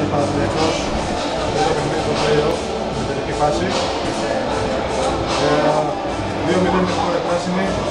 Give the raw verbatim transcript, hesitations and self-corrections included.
Παναθηναϊκός για το παιχνίδι του play-off με τελική φάση. δύο μηδέν με σκορ πράσινη.